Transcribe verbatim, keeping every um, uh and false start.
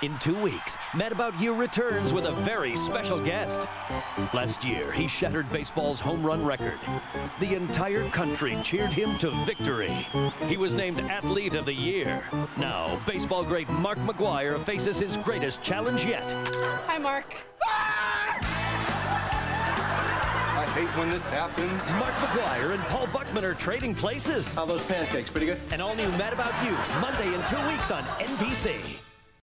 In two weeks, Mad About You returns with a very special guest. Last year, he shattered baseball's home run record. The entire country cheered him to victory. He was named Athlete of the Year. Now, baseball great Mark McGwire faces his greatest challenge yet. Hi, Mark. I hate when this happens. Mark McGwire and Paul Buckman are trading places. How are those pancakes? Pretty good? An all-new Mad About You, Monday in two weeks on N B C.